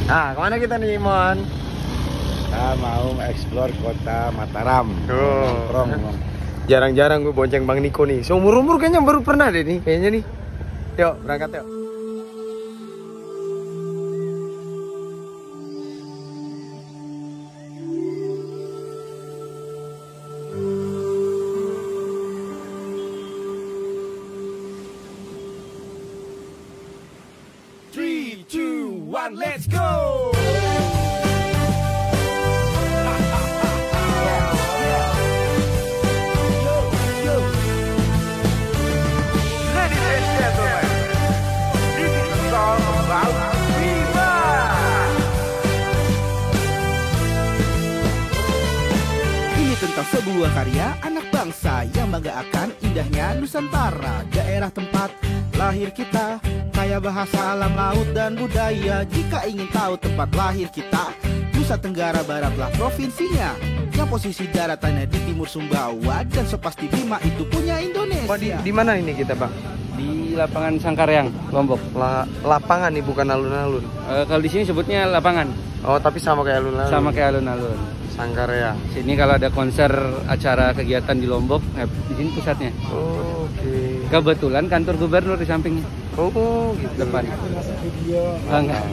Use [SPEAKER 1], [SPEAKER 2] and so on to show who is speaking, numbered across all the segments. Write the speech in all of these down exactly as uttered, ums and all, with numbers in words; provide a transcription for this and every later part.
[SPEAKER 1] Nah, kemana kita nih, Mon?
[SPEAKER 2] Kita mau eksplor kota Mataram.
[SPEAKER 1] Oh. Jarang-jarang gue bonceng Bang Niko nih. Seumur-umur kayaknya baru pernah deh nih, kayaknya nih. Yuk, berangkat yuk.
[SPEAKER 3] three, two, one, let's go!
[SPEAKER 4] Tentang sebuah karya anak bangsa yang banggakan indahnya Nusantara, daerah tempat lahir kita, kaya bahasa alam laut dan budaya. Jika ingin tahu tempat lahir kita, Nusa Tenggara Baratlah provinsinya, yang posisi daratannya di timur Sumbawa dan sepasti Bima itu punya Indonesia.
[SPEAKER 1] Oh, di, di mana ini kita, Bang?
[SPEAKER 5] Di lapangan Sangkaryang, Lombok.
[SPEAKER 1] La, lapangan nih, bukan alun-alun.
[SPEAKER 5] E, kalau di sini sebutnya lapangan.
[SPEAKER 1] Oh, tapi sama kayak alun-alun.
[SPEAKER 5] Sama kayak alun-alun.
[SPEAKER 1] Sangkaryang.
[SPEAKER 5] Sini kalau ada konser, acara kegiatan di Lombok, eh, di sini pusatnya.
[SPEAKER 1] Oh, oke. Okay.
[SPEAKER 5] Kebetulan kantor gubernur di sampingnya.
[SPEAKER 1] Oh, gitu.
[SPEAKER 5] Depan. Oh, enggak.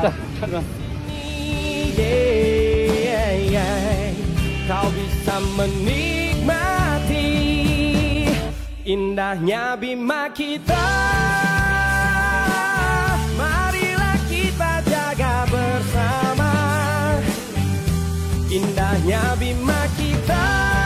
[SPEAKER 3] Kau bisa menikmati indahnya Bima kita. Marilah kita jaga bersama indahnya Bima kita.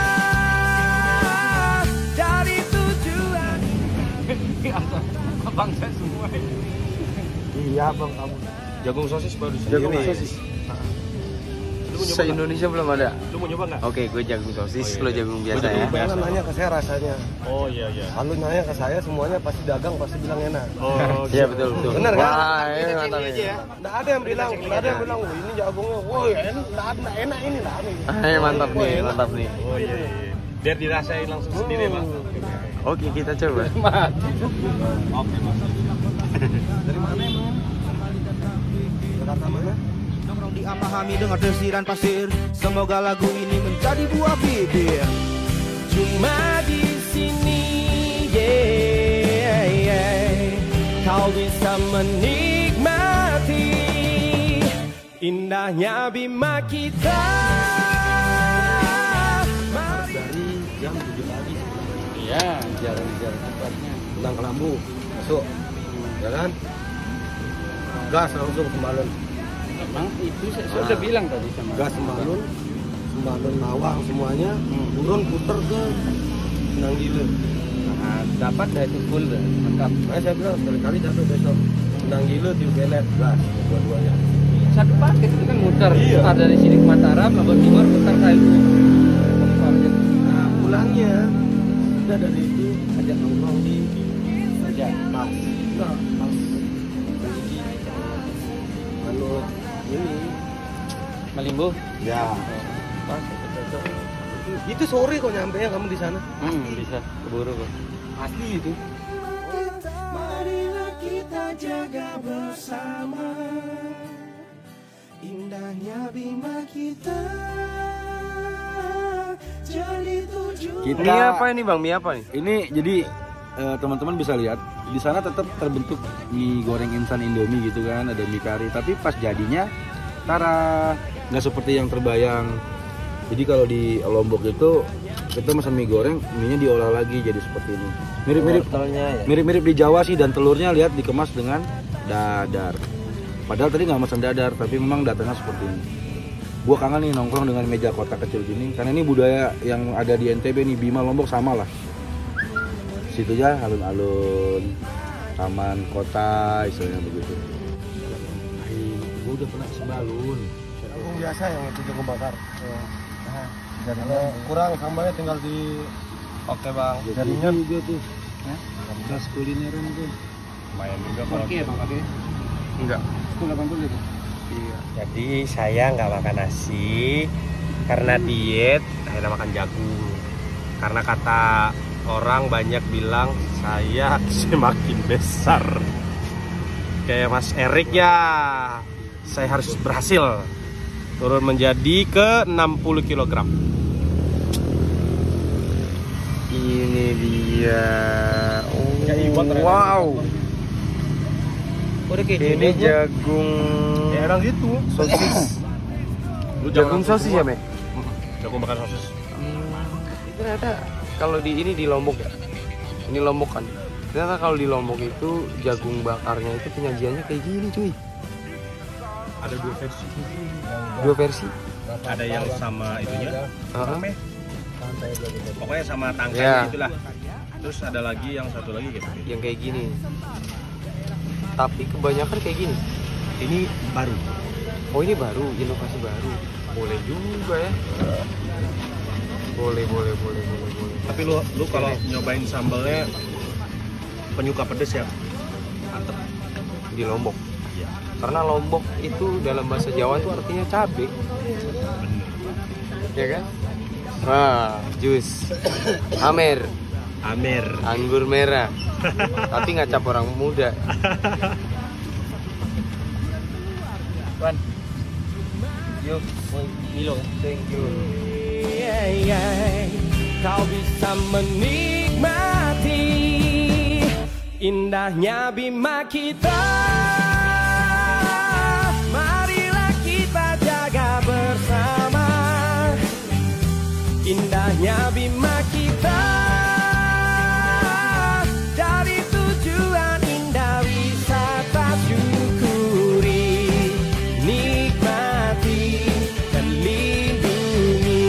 [SPEAKER 3] Dari tujuan
[SPEAKER 5] Abang saya semua.
[SPEAKER 2] Iya bang, kamu.
[SPEAKER 1] Jagung sosis baru
[SPEAKER 2] Jagung sosis.
[SPEAKER 1] Se-Indonesia belum ada.
[SPEAKER 3] Lu mau nyoba nggak?
[SPEAKER 1] Oke, gue jagung sosis,
[SPEAKER 3] Oh, iya,
[SPEAKER 1] lo
[SPEAKER 3] iya.
[SPEAKER 1] jagung biasa ya.
[SPEAKER 2] Jangan nanya ke saya rasanya.
[SPEAKER 3] Oh iya iya.
[SPEAKER 2] Kalau nanya ke saya semuanya pasti dagang pasti bilang enak.
[SPEAKER 3] Oh
[SPEAKER 1] Iya, betul betul.
[SPEAKER 2] Bener kan?
[SPEAKER 1] Wah, ini mantap ini.
[SPEAKER 2] Nggak ada yang bilang, nggak ada yang bilang, wah ini jagungnya, wah enak, nggak ada, nggak enak ini, nggak ada.
[SPEAKER 1] Eh, mantap nih, mantap nih.
[SPEAKER 3] Oh iya iya. Biar dirasain langsung sendiri bang.
[SPEAKER 1] Oke, kita coba.
[SPEAKER 3] Oke mas.
[SPEAKER 2] Dari mana emang? Jakarta mana?
[SPEAKER 4] Nongkrong diamahami dengan desiran pasir, semoga lagu ini menjadi buah bibir.
[SPEAKER 3] Cuma di sini, yeah, yeah, kau bisa menikmati indahnya Bima kita.
[SPEAKER 2] Dari jam tujuh pagi
[SPEAKER 5] Iya, jalan-jalan tempatnya.
[SPEAKER 2] pulang ke Lambu, masuk, ya kan? Gas langsung Sembalun,
[SPEAKER 5] Emang itu saya, saya udah bilang tadi sama.
[SPEAKER 2] gas Sembalun, Sembalun Lawang semuanya, turun puter ke Senanggile.
[SPEAKER 5] Nah, dapat dah itu full dah, mantap.
[SPEAKER 2] Nah, saya bilang sekali-kali jatuh besok. Senanggile Tiu Belet, gas dua-duanya.
[SPEAKER 5] Satu paket itu kan muter.
[SPEAKER 2] Iya.
[SPEAKER 5] Muter dari sini ke Mataram, Lombok Timur, muter kayak itu.
[SPEAKER 2] Nah, pulangnya udah dari itu ajak nongkrong di
[SPEAKER 5] Aja.
[SPEAKER 2] pas, enggak pas anu ini.
[SPEAKER 5] Malimbu.
[SPEAKER 2] Ya. Pas itu sore kok nyampe ya kamu di sana.
[SPEAKER 5] Hmm, bisa keburu kok.
[SPEAKER 2] Asli itu.
[SPEAKER 3] Marilah kita jaga bersama indahnya Bima kita. Jadi tujuan.
[SPEAKER 2] Kita
[SPEAKER 1] Mie apa ini, Bang? Mie apa nih?
[SPEAKER 2] ini jadi eh, teman-teman bisa lihat di sana tetap terbentuk mie goreng instan Indomie gitu kan, ada mie kari, tapi pas jadinya tara nggak seperti yang terbayang. Jadi kalau di Lombok itu kita pesan mie goreng, mie-nya diolah lagi jadi seperti ini. Mirip-mirip
[SPEAKER 1] ya?
[SPEAKER 2] mirip-mirip di Jawa sih, dan telurnya lihat dikemas dengan dadar. Padahal tadi nggak pesan dadar, tapi memang datangnya seperti ini. Gua kangen nih nongkrong dengan meja kotak kecil gini, karena ini budaya yang ada di N T B nih, Bima Lombok sama lah. Situ aja alun-alun, taman kota, istilahnya begitu. Gue udah pernah Sembalun. Jagung biasa yang itu jagung bakar. Kalau kurang sambalnya tinggal di.
[SPEAKER 1] Oke, Bang.
[SPEAKER 2] Jadinya juga tuh. Gas kulineran tuh.
[SPEAKER 3] Lumayan juga kalau
[SPEAKER 5] Oke, Bang, oke.
[SPEAKER 1] Enggak.
[SPEAKER 5] Itu delapan puluh gitu.
[SPEAKER 1] Iya.
[SPEAKER 3] Jadi saya nggak makan nasi karena diet, akhirnya makan jagung. Karena kata orang banyak bilang saya semakin besar. Kayak Mas Erik ya, saya harus berhasil turun menjadi ke enam puluh kilogram.
[SPEAKER 1] Ini dia. Oh,
[SPEAKER 3] Jadi buat ternyata.
[SPEAKER 1] wow.
[SPEAKER 3] Udah kayak
[SPEAKER 1] Ini jagung
[SPEAKER 3] ya orang gitu.
[SPEAKER 1] sosis.
[SPEAKER 3] Lu
[SPEAKER 1] Jagung sosis ya, Me?
[SPEAKER 3] Jagung bakar sosis.
[SPEAKER 1] Ini ternyata kalau di ini di Lombok ya. Ini Lombok kan. Ternyata kalau di Lombok itu jagung bakarnya itu penyajiannya kayak gini, cuy.
[SPEAKER 3] Ada dua versi.
[SPEAKER 1] Dua versi.
[SPEAKER 3] Ada yang sama itunya.
[SPEAKER 1] Heeh.
[SPEAKER 3] Pokoknya sama tangkainya
[SPEAKER 1] Ya.
[SPEAKER 3] itulah. Terus ada lagi yang satu lagi gitu.
[SPEAKER 1] Yang kayak gini. Tapi kebanyakan kayak gini.
[SPEAKER 3] Ini baru.
[SPEAKER 1] Oh, ini baru, inovasi baru. Boleh juga ya. Boleh, boleh, boleh, boleh, boleh.
[SPEAKER 3] Tapi lu lu kalau nyobain sambalnya penyuka pedes ya. Mantep.
[SPEAKER 1] Di Lombok.
[SPEAKER 3] Iya.
[SPEAKER 1] Karena Lombok itu dalam bahasa Jawa itu artinya cabe. Ya kan? Wah, jus. Amer,
[SPEAKER 3] Amer.
[SPEAKER 1] anggur merah. Tapi nggak cap orang muda.
[SPEAKER 3] Wan. Yuk, Milo.
[SPEAKER 1] Thank you.
[SPEAKER 6] Kau bisa menikmati indahnya Bima kita. Marilah kita jaga bersama indahnya Bima kita. Dari tujuan indah wisata, syukuri, nikmati, dan lindungi.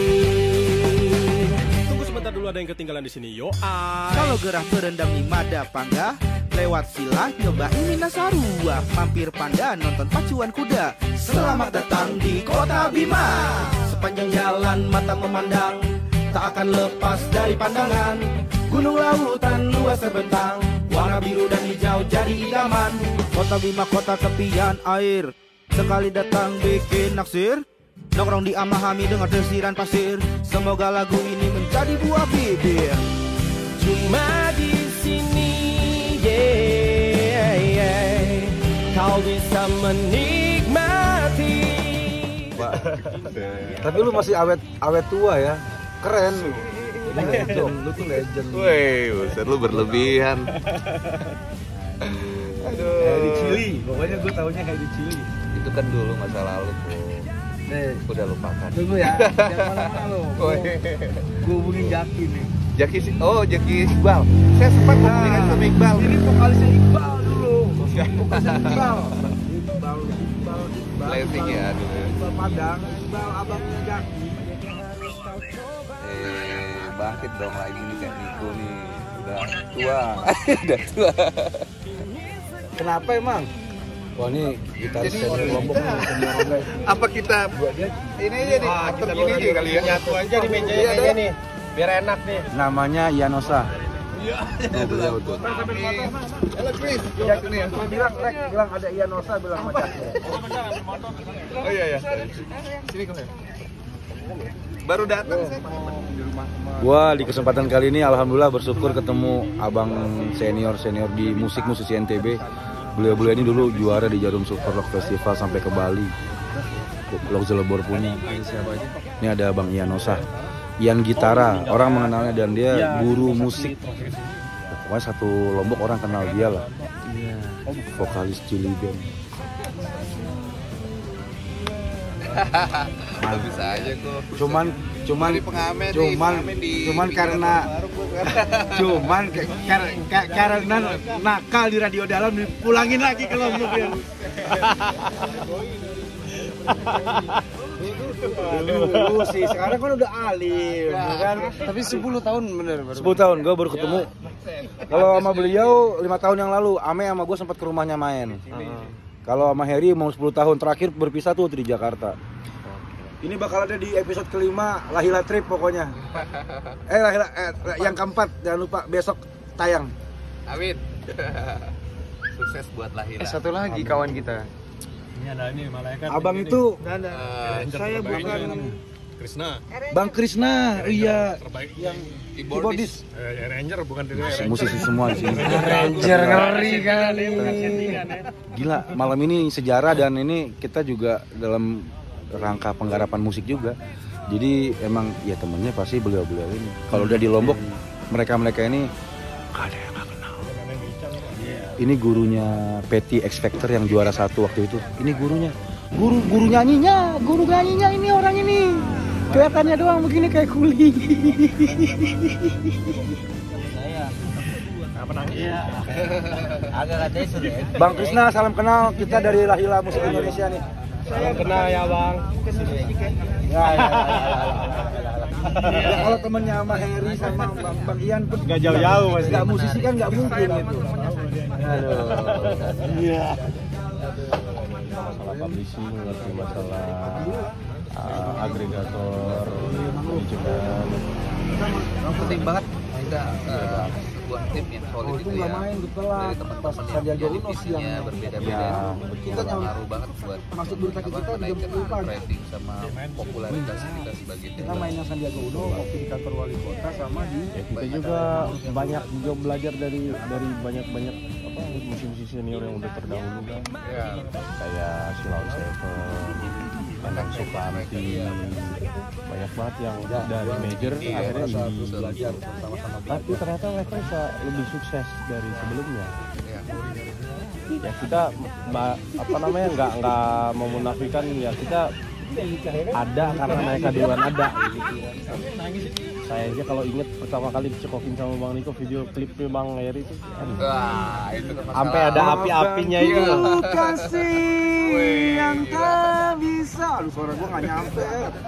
[SPEAKER 3] Tunggu sebentar dulu, ada yang ketinggalan di sini. Yo, ay.
[SPEAKER 4] Kalau gerah berendam di Mada Pangga, lewat Villa nyobain Minasarua, mampir Panda nonton pacuan kuda. Selamat datang di Kota Bima. Sepanjang jalan mata memandang, tak akan lepas dari pandangan. Gunung lautan luas terbentang, warna biru dan hijau jadi idaman. Kota Bima kota tepian air, sekali datang bikin naksir. Nongkrong di Amahami dengar desiran pasir, semoga lagu ini menjadi buah bibir.
[SPEAKER 6] Cuma di sini, yeah, yeah, kau bisa menikmati.
[SPEAKER 2] Tapi lu masih awet awet tua ya. Keren. Lu legend, lu tuh legend.
[SPEAKER 7] Woi, buset lu berlebihan.
[SPEAKER 2] Aduh. Kayak di Chili, pokoknya gue taunya kayak di Chili.
[SPEAKER 7] Itu kan dulu masa lalu tuh.
[SPEAKER 2] Nih,
[SPEAKER 7] Udah lupakan.
[SPEAKER 2] tunggu ya. Jangan lama-lama lu. Gue hubungin Jaki nih.
[SPEAKER 7] Jaki sih. Oh, Jaki Iqbal. Saya sempat hubungan sama Iqbal.
[SPEAKER 2] Ini vokalisnya Iqbal dulu. Vokalisnya Iqbal. Iqbal, Iqbal, Iqbal.
[SPEAKER 7] Blessing ya dulu.
[SPEAKER 2] Iqbal Padang, Iqbal abangnya Jaki.
[SPEAKER 7] Eh, bangkit dong lagi nih kayak Niko nih. Udah tua. Udah tua.
[SPEAKER 2] Kenapa emang? Wah ini gitaris
[SPEAKER 7] Jadi,
[SPEAKER 2] dari Lombok nih, senior guys.
[SPEAKER 7] Apa kita ini aja nih,
[SPEAKER 3] Ah,
[SPEAKER 7] atau
[SPEAKER 3] kita
[SPEAKER 7] gini aja kali ya?
[SPEAKER 3] nyatu aja di meja
[SPEAKER 7] Iya,
[SPEAKER 3] kayaknya
[SPEAKER 7] deh.
[SPEAKER 3] nih. Biar enak nih.
[SPEAKER 2] Namanya Yanosa.
[SPEAKER 7] Oh, beliau tuh. Halo Chris.
[SPEAKER 2] Jaki nih, bilang, Rek, bilang ada Yanosa, bilang sama Jaki.
[SPEAKER 7] Oh iya ya. Sini kau. Baru datang saya.
[SPEAKER 2] Gua di kesempatan kali ini alhamdulillah bersyukur ketemu abang senior-senior di musik musisi N T B. Beliau-beliau ini dulu juara di Jarum Super Rock Festival sampai ke Bali. Blok Zelebor punya. Ini ada Bang Yanosa. Ian Gitara, orang mengenalnya dan dia guru musik. Pokoknya satu Lombok orang kenal dia lah. Vokalis Chili Band.
[SPEAKER 7] Nah, bisa aja kok.
[SPEAKER 2] Cuman cuman
[SPEAKER 7] Dari pengamen nih,
[SPEAKER 2] cuman
[SPEAKER 7] pengamen di
[SPEAKER 2] cuman
[SPEAKER 7] di
[SPEAKER 2] karena
[SPEAKER 7] baru gua sekarang.
[SPEAKER 2] cuman ka- kar- ka- karena nakal di radio dalam dipulangin lagi ke Lombok ya. Dulu sih, sekarang kan udah alim, kan?
[SPEAKER 1] Tapi sepuluh tahun bener baru.
[SPEAKER 2] sepuluh tahun gue baru ketemu. Kalau sama beliau lima tahun yang lalu, Ame sama gue sempat ke rumahnya main. Kalau sama Heri mau sepuluh tahun terakhir berpisah tuh di Jakarta. Ini bakal ada di episode kelima Lahila Trip pokoknya. Eh Lahila eh, yang keempat jangan lupa besok tayang.
[SPEAKER 7] Amin. Sukses buat Lahila.
[SPEAKER 1] Eh, satu lagi kawan kita.
[SPEAKER 3] Ini ada ini malaikat.
[SPEAKER 2] Abang itu
[SPEAKER 7] Eh,
[SPEAKER 2] saya bukan
[SPEAKER 8] Krisna.
[SPEAKER 2] Bang Krisna, iya,
[SPEAKER 8] Terbaik
[SPEAKER 2] yang
[SPEAKER 8] keyboardis. Eh, Ranger bukan dari Ranger.
[SPEAKER 2] musisi semua di sini.
[SPEAKER 1] Ranger ngeri kali.
[SPEAKER 2] Gila, malam ini sejarah dan ini kita juga dalam rangka penggarapan musik juga. Jadi emang ya temennya pasti beliau-beliau ini. Kalau udah di Lombok, mereka-mereka ini gak ada yang gak kenal. Ini gurunya Petty X Factor yang juara satu waktu itu. Ini gurunya, guru guru nyanyinya, guru nyanyinya ini orang ini. Kelihatannya doang begini kayak kuli. Bang Krisna, salam kenal, kita dari Lahila Musik Indonesia nih.
[SPEAKER 3] Salam kenal ya bang.
[SPEAKER 2] Ya, ya, ya, ya, ya, kalau temennya sama Heri sama Bang, Bang Ian pun
[SPEAKER 3] Gak jauh-jauh masih.
[SPEAKER 2] Gak musisi kan gak mungkin gitu. Aduh. Iya.
[SPEAKER 8] Masalah publishing, ngerti masalah uh, agregator, manajemen.
[SPEAKER 5] Penting banget kita uh, sebuah tim yang solid itu ya.
[SPEAKER 2] Main telah
[SPEAKER 5] Dari teman-teman yang punya divisinya berbeda-beda itu juga ngaruh banget buat
[SPEAKER 2] masuk berita
[SPEAKER 5] apa,
[SPEAKER 2] kita
[SPEAKER 5] menaikkan
[SPEAKER 2] jam
[SPEAKER 5] rating sama popularitas kita sebagai tim.
[SPEAKER 2] kita mainnya Sandiaga Uno waktu di kantor wali kota sama di
[SPEAKER 8] Ya kita juga banyak juga belajar dari dari banyak-banyak apa musisi senior yang udah terdahulu kan.
[SPEAKER 3] Ya.
[SPEAKER 8] Kayak Silau Seven, Endang Sukamti, banyak banget yang dari major akhirnya di tapi ternyata mereka bisa lebih sukses dari sebelumnya. Ya kita ba- apa namanya nggak nggak memunafikan ya kita ada karena mereka duluan ada. Saya aja kalau inget pertama kali dicekokin sama Bang Niko video klipnya Bang Heri itu,
[SPEAKER 1] Wah, itu
[SPEAKER 3] Sampai ada api-apinya itu.
[SPEAKER 2] kasih yang tak bisa. Lu suara gua nggak nyampe.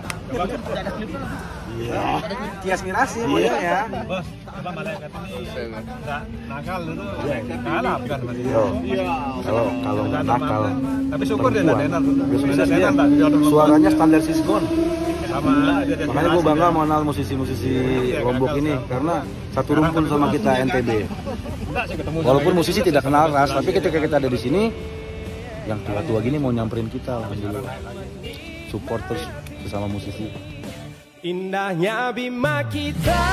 [SPEAKER 2] Iya. Tias Mirasi modelnya ya.
[SPEAKER 3] Bos, apa malaikat ini nggak nakal dulu. Kalah bukan berarti.
[SPEAKER 2] Kalau kalau nggak nakal.
[SPEAKER 3] Tapi syukur dia nggak tenar.
[SPEAKER 2] Sukses dia. Suaranya standar Sisgon.
[SPEAKER 3] Sama dia dia
[SPEAKER 2] Makanya gue bangga mengenal musisi-musisi Lombok ini karena satu rumpun sama kita N T B. Walaupun musisi tidak kenal ras, tapi ketika kita ada di sini, yang tua-tua gini mau nyamperin kita, alhamdulillah. Support terus bersama musisi.
[SPEAKER 6] Indahnya Bima kita,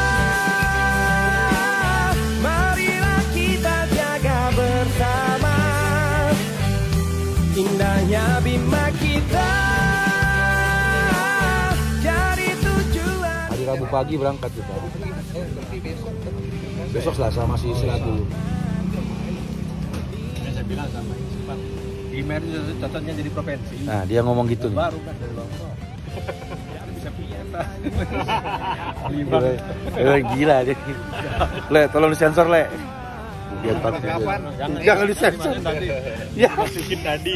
[SPEAKER 6] marilah kita jaga bersama. Indahnya Bima kita, jadi tujuan.
[SPEAKER 2] Hari Rabu pagi berangkat kita. Besok Selasa masih istirahat dulu.
[SPEAKER 3] Saya bilang sama Pak, Bima itu cocoknya jadi provinsi.
[SPEAKER 2] Nah dia ngomong gitu nih.
[SPEAKER 3] Baru kan dari Lombok. Bisa pieta.
[SPEAKER 2] Gila, gila, gila dia. Le, tolong disensor le. Dia
[SPEAKER 3] Kapan?
[SPEAKER 2] Jangan disensor. Ya.
[SPEAKER 3] Masukin tadi.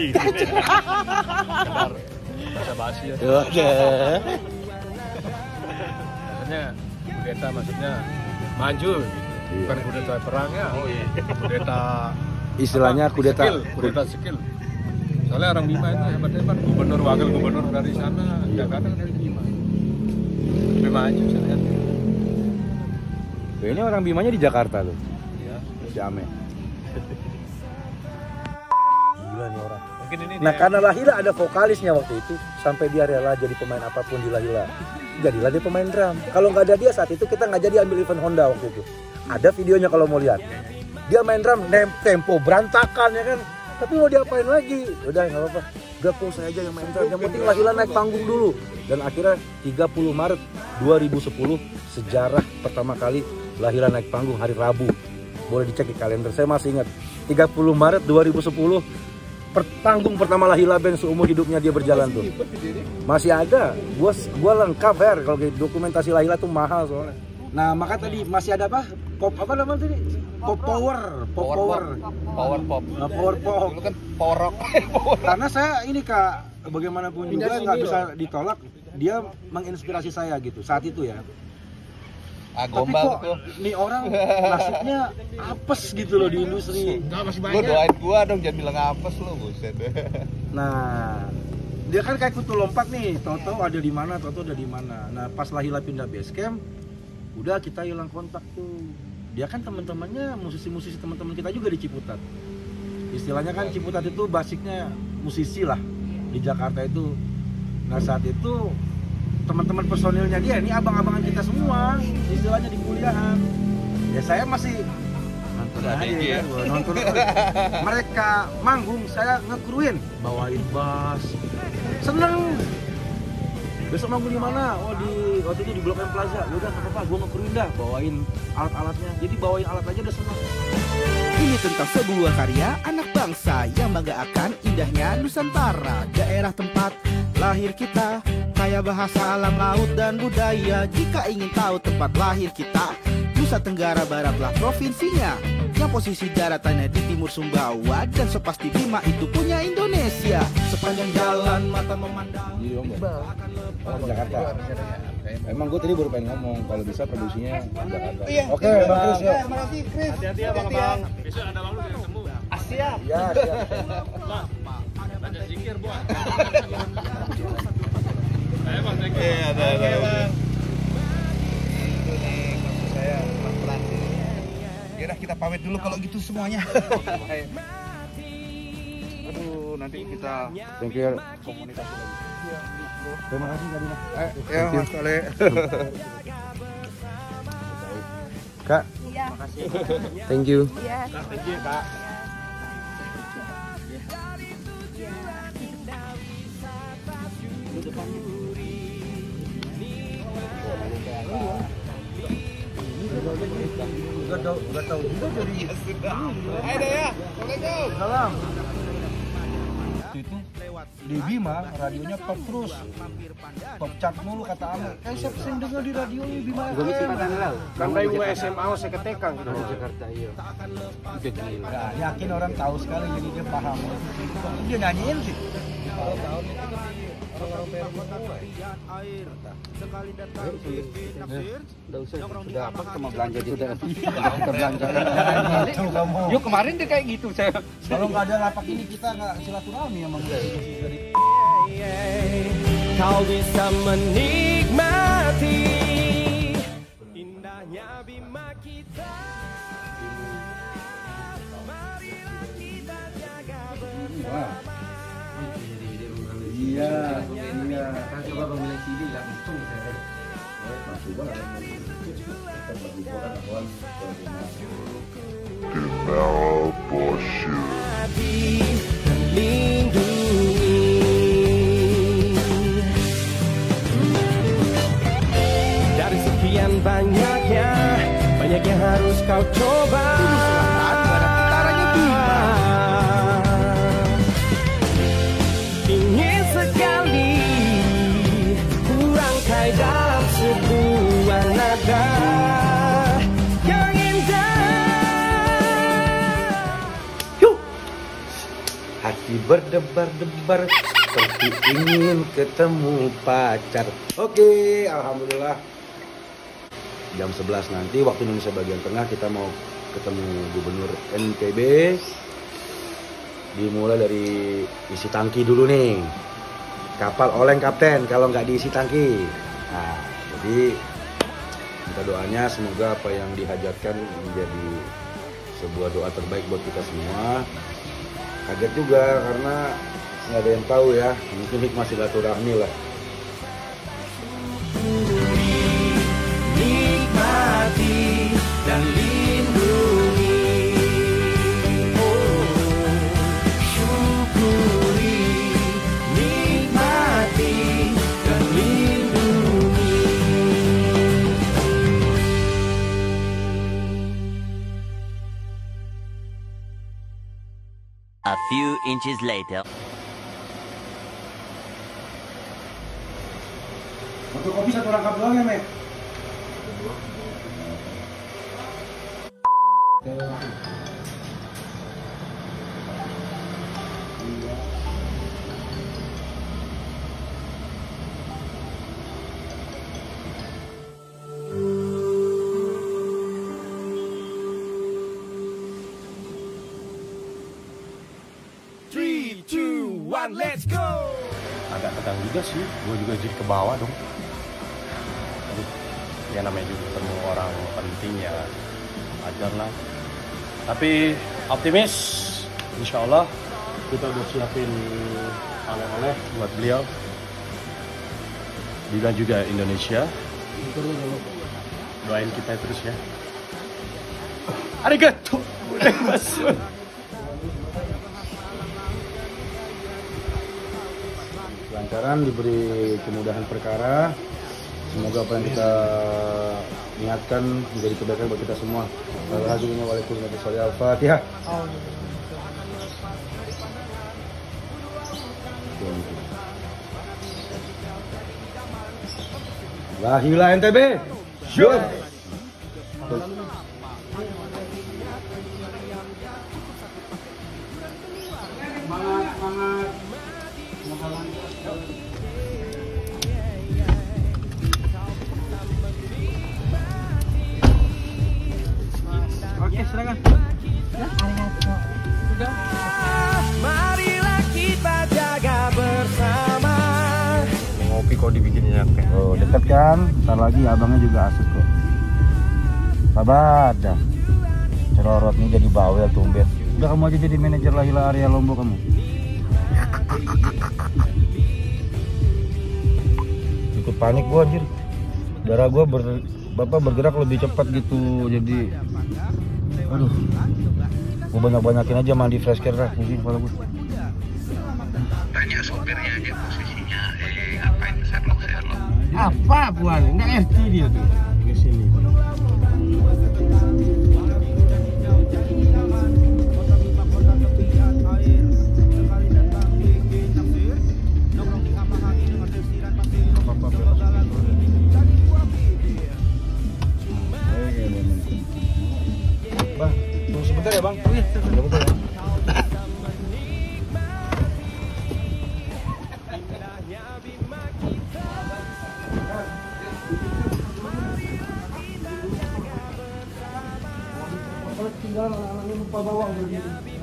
[SPEAKER 3] Bisa basi ya.
[SPEAKER 2] Oke.
[SPEAKER 3] Maksudnya kudeta maksudnya maju gitu. Bukan kudeta perang ya. Oh iya. Kudeta
[SPEAKER 2] Istilahnya kudeta.
[SPEAKER 3] skill, kudeta skill. Soalnya orang Bima itu hebat-hebat, gubernur wakil gubernur dari sana, Jakarta dari Bima. Lebih maju saya lihat.
[SPEAKER 2] Ini orang Bimanya di Jakarta loh.
[SPEAKER 3] Iya.
[SPEAKER 2] Si Ame. Gila nih orang.
[SPEAKER 3] Mungkin ini
[SPEAKER 2] Nah
[SPEAKER 3] dia-
[SPEAKER 2] karena Lahila ada vokalisnya waktu itu, sampai dia rela jadi pemain apapun di Lahila. Jadilah dia pemain drum. Kalau nggak ada dia saat itu kita nggak jadi ambil event Honda waktu itu. Ada videonya kalau mau lihat. Dia main drum, nem- tempo berantakan ya kan. Tapi mau diapain lagi? Udah nggak apa-apa. Gak pun saya aja yang main drum. Yang penting Lahila naik panggung dulu. Dan akhirnya tiga puluh Maret dua ribu sepuluh sejarah pertama kali Lahila naik panggung hari Rabu. Boleh dicek di kalender. Saya masih ingat tiga puluh Maret dua ribu sepuluh per- panggung pertama Lahila Band seumur hidupnya dia berjalan tuh. Masih ada. Gua gua lengkap Her kalau kayak dokumentasi Lahila tuh mahal soalnya. Nah, maka tadi masih ada apa? Pop apa namanya tadi? Pop power, pop power.
[SPEAKER 1] Power pop.
[SPEAKER 2] Nah, power pop.
[SPEAKER 1] Dulu kan power rock.
[SPEAKER 2] Karena saya ini Kak, bagaimanapun juga nggak bisa ditolak, dia menginspirasi saya gitu saat itu ya.
[SPEAKER 1] Ah,
[SPEAKER 2] Tapi
[SPEAKER 1] gombal
[SPEAKER 2] kok
[SPEAKER 1] tuh.
[SPEAKER 2] nih orang nasibnya apes gitu loh di industri.
[SPEAKER 1] Lu doain gua dong jangan bilang apes lu, buset.
[SPEAKER 2] Nah, dia kan kayak kutu lompat nih, Toto ada di mana, Toto ada di mana. Nah, pas Lahila pindah base camp, udah kita hilang kontak tuh. Dia kan teman-temannya musisi-musisi teman-teman kita juga di Ciputat. Istilahnya kan Ciputat itu basicnya musisi lah di Jakarta itu. Nah saat itu teman-teman personilnya dia, ini abang-abangan kita semua, istilahnya di kuliahan. Ya saya masih nonton aja ya, nonton. Mereka manggung, saya ngekruin, bawain bass, seneng. Besok manggung di mana? Oh di waktu itu di Blok M Plaza. Udah nggak apa-apa, gue ngekruin dah, bawain alat-alatnya. Jadi bawain alat aja udah seneng.
[SPEAKER 4] Ini tentang sebuah karya anak bangsa yang bangga akan indahnya Nusantara, daerah tempat lahir kita, kaya bahasa alam laut dan budaya. Jika ingin tahu tempat lahir kita, Nusa Tenggara Baratlah provinsinya, yang posisi daratannya di timur Sumbawa, dan sepasti Bima itu punya Indonesia. Sepanjang jalan mata memandang
[SPEAKER 2] Iya, oh, Jakarta. Emang gue tadi baru pengen ngomong kalau bisa produksinya Jakarta.
[SPEAKER 4] Iya.
[SPEAKER 2] Oke, Bang Chris ya.
[SPEAKER 4] Makasih Chris.
[SPEAKER 3] Hati-hati ya Bang Bang. Besok ada Bang lu yang ketemu.
[SPEAKER 4] Siap.
[SPEAKER 2] Ya, siap.
[SPEAKER 3] Bang, baca zikir, Bang. Ayo Bang, zikir. Iya, ada ada.
[SPEAKER 4] Saya pelan-pelan sih. Ya udah kita pamit dulu kalau gitu semuanya. Aduh, nanti kita
[SPEAKER 2] Thank you.
[SPEAKER 4] komunikasi lagi.
[SPEAKER 2] Terima kasih Kak Dina.
[SPEAKER 4] Eh, ya Mas Ale.
[SPEAKER 2] Kak,
[SPEAKER 9] Iya.
[SPEAKER 1] Thank you.
[SPEAKER 9] Iya.
[SPEAKER 3] Thank you, Kak.
[SPEAKER 2] Gak tahu, gak tahu juga jadi.
[SPEAKER 4] Ayo deh ya. Assalamualaikum.
[SPEAKER 2] Salam. Itu di Bima radionya top terus, top chart mulu kata Ame. Kayak saya sering dengar di radio ini Bima.
[SPEAKER 1] Gue bisa kata lah.
[SPEAKER 3] Kan dari U S M A saya ketekang gitu.
[SPEAKER 1] Di Jakarta iya. Udah gila.
[SPEAKER 2] Nah, yakin orang tahu sekali jadi dia paham. Dia nyanyiin sih.
[SPEAKER 1] Udah usah.
[SPEAKER 2] Sudah apa sama belanja di sudah. Kita belanja.
[SPEAKER 1] Yuk kemarin dia kayak gitu saya.
[SPEAKER 2] Kalau nggak ada lapak ini kita nggak silaturahmi emang.
[SPEAKER 6] Kau bisa menikmati indahnya Bima kita. Marilah kita jaga bersama.
[SPEAKER 2] Iya, iya.
[SPEAKER 1] Kan coba pemilih C D langsung saya.
[SPEAKER 6] Dari sekian banyaknya, banyak yang harus kau coba. Ingin sekali kurangkai dalam sebuah nada yang indah.
[SPEAKER 2] Yuk. Hati berdebar-debar seperti ingin ketemu pacar. Oke, alhamdulillah. Jam sebelas nanti waktu Indonesia bagian tengah kita mau ketemu Gubernur N T B. Dimulai dari isi tangki dulu nih. Kapal oleng kapten kalau nggak diisi tangki. Nah, jadi kita doanya semoga apa yang dihajatkan menjadi sebuah doa terbaik buat kita semua. Kaget juga karena nggak ada yang tahu ya, mungkin hikmah silaturahmi lah.
[SPEAKER 6] Nikmati dan lindungi, oh, syukuri, nikmati dan lindungi.
[SPEAKER 10] A few inches later.
[SPEAKER 2] Untuk kopi satu rangkap doang ya, Mek?
[SPEAKER 6] Three, two, one, let's go.
[SPEAKER 3] Agak tegang juga sih, gue juga jadi ke bawah dong. Aduh, ya namanya juga ketemu orang penting ya, wajar lah. Tapi optimis, insya Allah kita udah siapin oleh-oleh buat beliau. Bila juga Indonesia. Doain kita terus ya. Arigato.
[SPEAKER 2] Lancaran, diberi kemudahan perkara. Semoga apa yang kita niatkan menjadi kebaikan buat kita semua. Alhamdulillah, waalaikumsalam. Al-Fatihah. Lahila N T B. Syuk. Semangat, semangat. Oke, silakan.
[SPEAKER 6] Sudah. Marilah kita jaga bersama.
[SPEAKER 8] Ngopi kok dibikinnya kayak.
[SPEAKER 2] Oh, dekat kan? Ntar lagi abangnya juga asik kok. Sabar dah. Cerorot nih jadi bawel tumben. Udah kamu aja jadi manajer Lahila area Lombok kamu. Ikut panik gua anjir. Darah gua ber, bapak bergerak lebih cepat gitu. Jadi aduh. Gua banyak-banyakin aja mandi fresh care dah pusing kepala gua.
[SPEAKER 9] Tanya sopirnya aja posisinya, eh ngapain Sherlock Sherlock?
[SPEAKER 8] Apa buan? Nggak ngerti dia tuh di sini.
[SPEAKER 2] Bang, tunggu sebentar ya bang. Iya, sebentar ya. Tinggal anak-anaknya lupa bawa jadi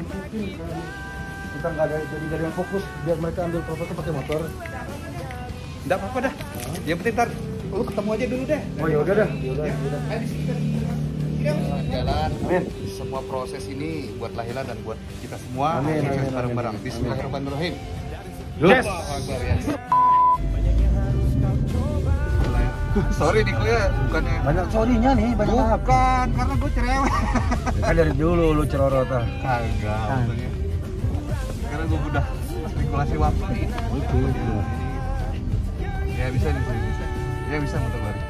[SPEAKER 2] kita nggak ada, jadi nggak ada yang fokus biar mereka ambil foto pakai motor.
[SPEAKER 7] Nggak apa-apa dah. Yang penting ntar lu ketemu aja dulu deh.
[SPEAKER 2] Oh ya udah dah. Ya udah.
[SPEAKER 7] Ayo di sini. Jalan. Amin. Semua proses ini buat Lahila dan buat kita semua.
[SPEAKER 2] Amin.
[SPEAKER 7] Amin. Bareng-bareng. Bismillahirrahmanirrahim.
[SPEAKER 2] Yes.
[SPEAKER 7] Sorry nih gue bukannya
[SPEAKER 2] Banyak sorrynya nih, banyak maaf.
[SPEAKER 7] bukan karena gue cerewet.
[SPEAKER 2] Kan dari dulu lu cerorot ah.
[SPEAKER 7] Kagak maksudnya. Karena gue udah spekulasi waktu nih.
[SPEAKER 2] Oke.
[SPEAKER 7] Ya bisa bisa bisa. Ya bisa muter balik.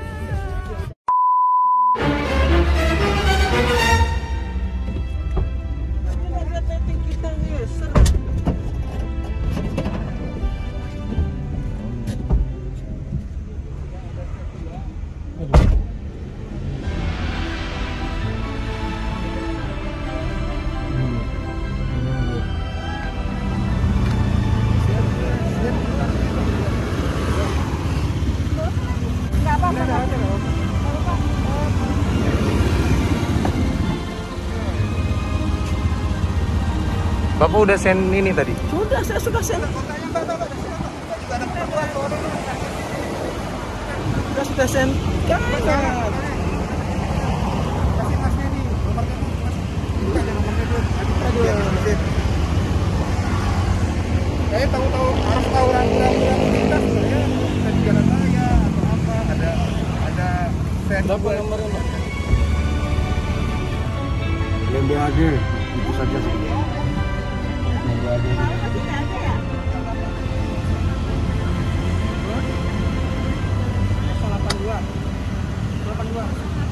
[SPEAKER 1] Bapak udah send ini tadi?
[SPEAKER 6] Sudah, saya sudah send. Sudah sudah send. Jangan.
[SPEAKER 7] Saya tahu-tahu harus tahu rambu-rambu lintas saya di jalan raya atau apa ada ada saya
[SPEAKER 2] Berapa nomornya Mbak? Yang B A D itu saja sih. Yang B A D.
[SPEAKER 6] delapan dua. delapan dua.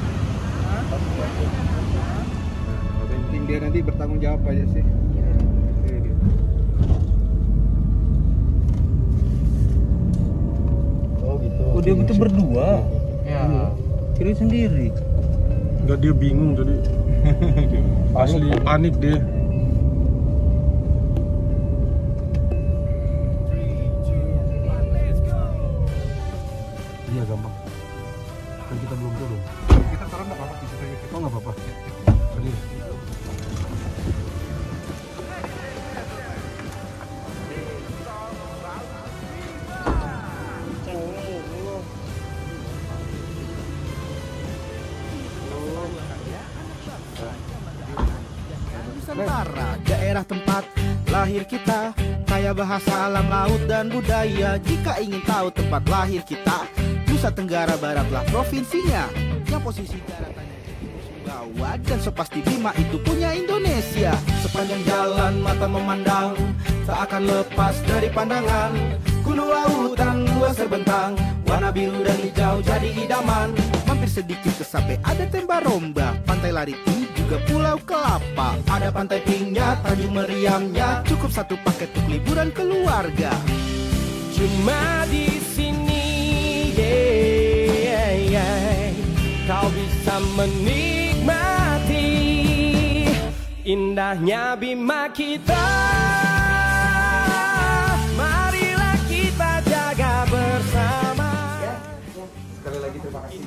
[SPEAKER 7] penting dia nanti bertanggung jawab aja sih.
[SPEAKER 2] Oh gitu.
[SPEAKER 8] Oh dia itu berdua.
[SPEAKER 1] Ya.
[SPEAKER 8] Kiri sendiri. Enggak, dia bingung tadi. Asli panik dia. Iya gampang. Kan kita belum turun.
[SPEAKER 7] Kita turun nggak apa-apa bisa saja.
[SPEAKER 8] Oh nggak apa-apa. Tadi.
[SPEAKER 4] Nusantara, daerah tempat lahir kita, kaya bahasa alam laut dan budaya. Jika ingin tahu tempat lahir kita, Nusa Tenggara Baratlah provinsinya, yang posisi daratannya Sumbawa dan so pasti Bima itu punya Indonesia. Sepanjang jalan mata memandang, tak akan lepas dari pandangan. Gunung lautan luas terbentang, warna biru dan hijau jadi idaman. Mampir sedikit ke Sape ada Tembaromba, Pantai Lariti juga Pulau Kelapa. Ada Pantai Pingnya, Tanjung Meriamnya, cukup satu paket untuk liburan keluarga.
[SPEAKER 6] Cuma di sini yeah, yeah, kau bisa menikmati indahnya Bima kita. Marilah kita jaga bersama.
[SPEAKER 7] Sekali lagi terima kasih.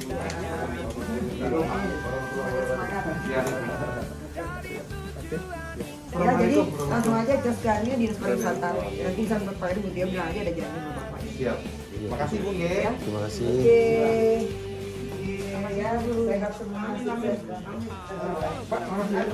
[SPEAKER 11] Ya, jadi langsung aja coskannya di pariwisata. Nanti sampai Pak Ibu dia bilang aja ada jalan Bapak.
[SPEAKER 7] Siap. Terima kasih Bung ya.
[SPEAKER 1] Terima kasih.
[SPEAKER 11] Oke. Sama ya, Bu. Sehat semua.
[SPEAKER 7] Pak, makasih.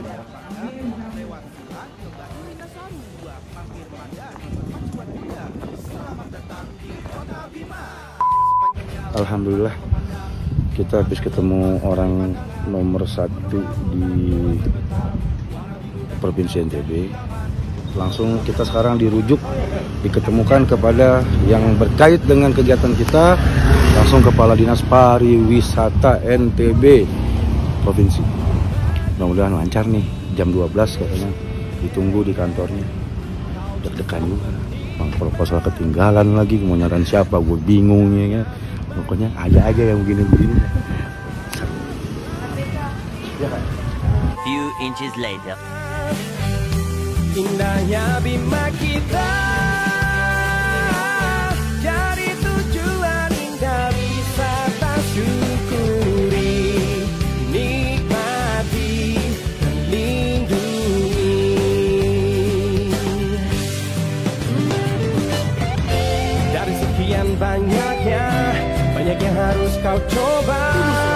[SPEAKER 2] Alhamdulillah kita habis ketemu orang nomor satu di Provinsi N T B. Langsung kita sekarang dirujuk, diketemukan kepada yang berkait dengan kegiatan kita, langsung Kepala Dinas Pariwisata N T B Provinsi. Mudah-mudahan lancar nih, jam dua belas katanya ditunggu di kantornya. Deg-degan juga, Bang proposal ketinggalan lagi, mau nyariin siapa, gue bingung ya kan. Pokoknya ada aja yang begini-begini.
[SPEAKER 10] Few inches later.
[SPEAKER 6] Indahnya Bima kita jadi tujuan indah wisata. Syukuri, nikmati, lindungi. Dari sekian banyaknya, banyak yang harus kau coba.